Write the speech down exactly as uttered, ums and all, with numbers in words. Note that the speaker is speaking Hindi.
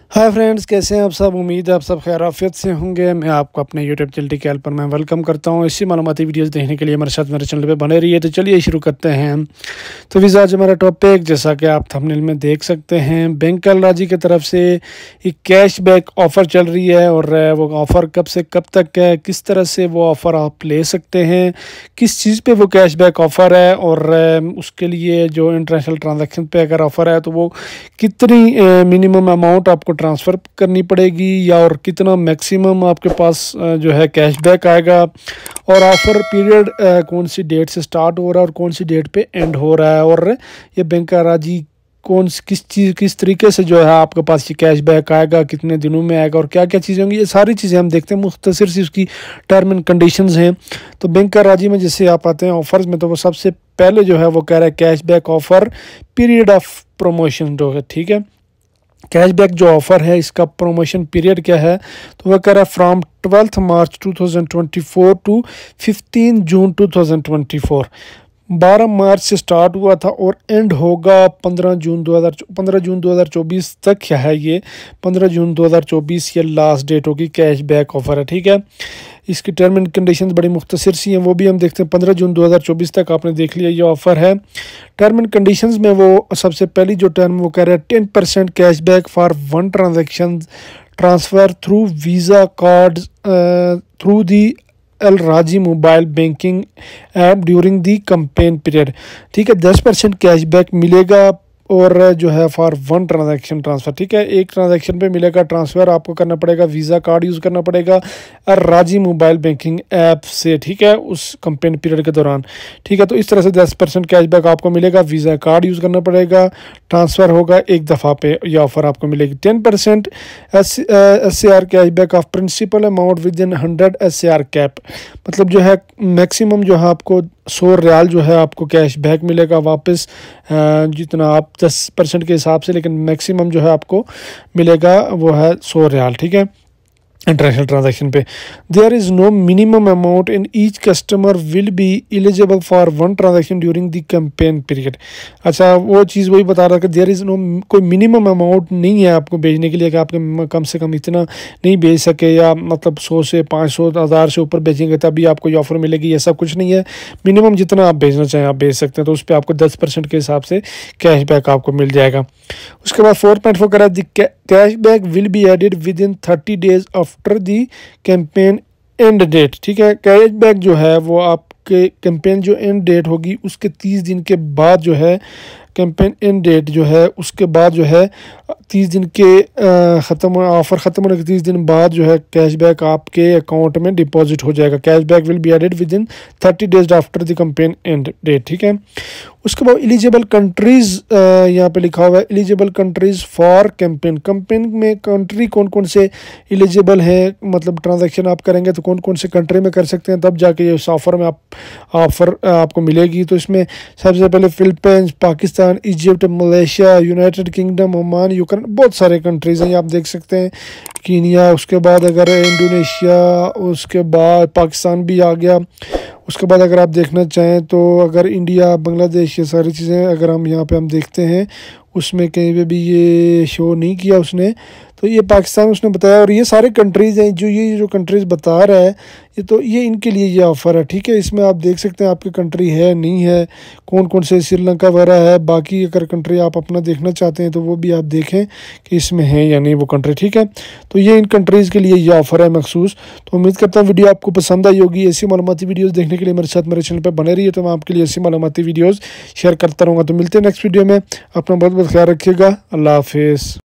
हाय फ्रेंड्स, कैसे हैं आप सब। उम्मीद है आप सब खैर आफियत से होंगे। मैं आपको अपने यूट्यूब चैनल के पर मैं वेलकम करता हूं। इसी मालूमाती वीडियोस देखने के लिए मेरे साथ मेरे चैनल पे बने रहिए। तो चलिए शुरू करते हैं। तो वीज़ा आज हमारा टॉपिक, जैसा कि आप थंबनेल में देख सकते हैं, बैंक एलआरजी की तरफ से एक कैशबैक ऑफ़र चल रही है। और वो ऑफ़र कब से कब तक है, किस तरह से वो ऑफ़र आप ले सकते हैं, किस चीज़ पे वो कैशबैक ऑफ़र है, और उसके लिए जो इंटरनेशनल ट्रांजैक्शन पे अगर ऑफ़र है तो वो कितनी मिनिमम अमाउंट आपको ट्रांसफ़र करनी पड़ेगी, या और कितना मैक्सिमम आपके पास जो है कैशबैक आएगा, और ऑफ़र पीरियड कौन सी डेट से स्टार्ट हो रहा है और कौन सी डेट पे एंड हो रहा है, और ये बैंक एलआरजी कौन किस चीज़ किस तरीके से जो है आपके पास ये कैशबैक आएगा, कितने दिनों में आएगा, और क्या क्या चीज़ें होंगी, ये सारी चीज़ें हम देखते हैं। मुख्तसर सी उसकी टर्म एंड कंडीशंस हैं। तो बैंक एलआरजी में जैसे आप आते हैं ऑफर्स में, तो वो सबसे पहले जो है वो कह रहा है cashback offer period of promotion जो है, ठीक है। कैशबैक जो ऑफ़र है इसका प्रमोशन पीरियड क्या है, तो वह कह रहा है from twelfth March two thousand twenty four to fifteen June two thousand twenty four. बारह मार्च से स्टार्ट हुआ था और एंड होगा पंद्रह जून दो हज़ार पंद्रह जून दो हज़ार चौबीस तक है। ये पंद्रह जून दो हज़ार चौबीस ये लास्ट डेट होगी। कैशबैक ऑफ़र है, ठीक है। इसकी टर्म एंड कंडीशंस बड़ी मुख्तसर सी हैं, वो भी हम देखते हैं। पंद्रह जून दो हज़ार चौबीस तक आपने देख लिया ये ऑफ़र है। टर्म एंड कंडीशंस में वो सबसे पहली जो टर्म वो कह रहा है ten percent cashback for one transaction transfer through Visa card through the LRG mobile banking app during the campaign period, ठीक है। दस परसेंट कैशबैक मिलेगा और जो है फॉर वन ट्रांजैक्शन ट्रांसफ़र, ठीक है। एक ट्रांजैक्शन पे मिलेगा ट्रांसफ़र, आपको करना पड़ेगा वीज़ा कार्ड यूज़ करना पड़ेगा एलआरजी मोबाइल बैंकिंग ऐप से, ठीक है, उस कैंपेन पीरियड के दौरान, ठीक है। तो इस तरह से दस परसेंट कैशबैक आपको मिलेगा। वीज़ा कार्ड यूज़ करना पड़ेगा, ट्रांसफ़र होगा एक दफ़ा पे, ये ऑफ़र आपको मिलेगी। Ten percent S S A R cashback of principal amount within hundred S A R cap, मतलब जो है मैक्सिमम जो है आपको सौ रियाल जो है आपको कैशबैक मिलेगा वापस, जितना आप दस परसेंट के हिसाब से, लेकिन मैक्सिमम जो है आपको मिलेगा वो है सौ रियाल, ठीक है, इंटरनेशनल ट्रांजैक्शन पे। There is no minimum amount in each customer will be eligible for one transaction during the campaign period. अच्छा, वो चीज़ वही बता रहा है कि देयर इज़ नो, कोई मिनिमम अमाउंट नहीं है आपको भेजने के लिए कि आपके कम से कम इतना नहीं भेज सके, या मतलब सौ से पाँच सौ हज़ार से ऊपर भेजेंगे तभी आपको ये ऑफ़र मिलेगी, ऐसा कुछ नहीं है। मिनिमम जितना आप भेजना चाहें आप भेज सकते हैं। तो उस पर आपको दस परसेंट के हिसाब से कैशबैक आपको मिल जाएगा। उसके बाद फोर पॉइंट फोर करा the cashback will be added within thirty days after the campaign end date, ठीक है। कैशबैक जो है वो आपके कैंपेन जो एंड डेट होगी उसके तीस दिन के बाद जो है, कैंपेन एंड डेट जो है उसके बाद जो है तीस दिन के ख़त्म ऑफ़र ख़त्म होने के तीस दिन बाद जो है कैशबैक आपके अकाउंट में डिपॉजिट हो जाएगा। Cashback will be added within thirty days after the campaign end date, ठीक है। उसके बाद एलिजिबल कंट्रीज़ यहाँ पे लिखा हुआ है, eligible countries for campaign. Campaign में कंट्री कौन कौन से एलिजिबल हैं, मतलब ट्रांजैक्शन आप करेंगे तो कौन कौन से कंट्री में कर सकते हैं, तब जाके ये इस ऑफ़र में आप ऑफ़र आपको मिलेगी। तो इसमें सबसे पहले Philippines, Pakistan, Egypt, Malaysia, United Kingdom, Oman, Ukraine, बहुत सारे कंट्रीज़ हैं, आप देख सकते हैं। कीनिया, उसके बाद अगर इंडोनेशिया, उसके बाद पाकिस्तान भी आ गया। उसके बाद अगर आप देखना चाहें तो अगर इंडिया, बांग्लादेश, ये सारी चीज़ें अगर हम यहाँ पे हम देखते हैं, उसमें कहीं पे भी ये शो नहीं किया उसने, तो ये पाकिस्तान उसने बताया। और ये सारे कंट्रीज़ हैं जो ये जो कंट्रीज़ बता रहा है, ये तो ये इनके लिए ये ऑफ़र है, ठीक है। इसमें आप देख सकते हैं आपकी कंट्री है नहीं है, कौन कौन से, श्रीलंका वगैरह है। बाकी अगर कंट्री आप अपना देखना चाहते हैं तो वो भी आप देखें कि इसमें है या नहीं वो कंट्री, ठीक है। तो ये इन कंट्रीज़ के लिए ये ऑफ़र है मखसूस। तो उम्मीद करता हूँ वीडियो आपको पसंद आई होगी। ऐसी मालूमाती वीडियोज़ देखने के लिए मेरे साथ मेरे चैनल पर बने रहिए, तो मैं आपके लिए ऐसी मालूमाती वीडियोज़ शेयर करता रहूँगा। तो मिलते हैं नेक्स्ट वीडियो में। अपना बहुत बहुत ख्याल रखिएगा। अल्लाह हाफिज़।